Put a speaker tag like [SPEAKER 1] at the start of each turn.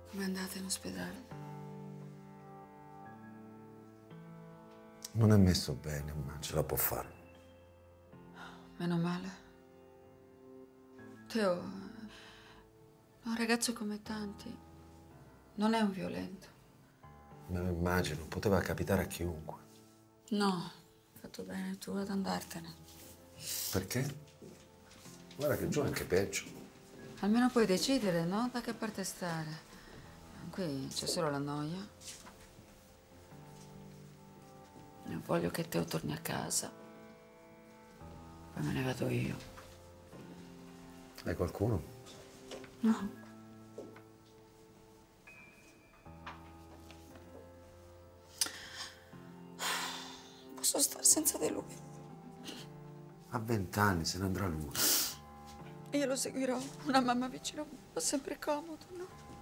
[SPEAKER 1] Come andate in ospedale?
[SPEAKER 2] Non è messo bene, ma ce la può fare.
[SPEAKER 1] Meno male. Teo è un ragazzo come tanti. Non è un violento.
[SPEAKER 2] Me lo immagino, poteva capitare a chiunque.
[SPEAKER 1] No, hai fatto bene tu ad andartene.
[SPEAKER 2] Perché? Guarda che giù è anche peggio.
[SPEAKER 1] Almeno puoi decidere, no? Da che parte stare. Qui c'è solo la noia. E voglio che Teo torni a casa. Poi me ne vado io.
[SPEAKER 2] Hai qualcuno?
[SPEAKER 1] No. Posso stare senza di lui.
[SPEAKER 2] A 20 anni se ne andrà lui.
[SPEAKER 1] E io lo seguirò. Una mamma vicino fa sempre comodo, no?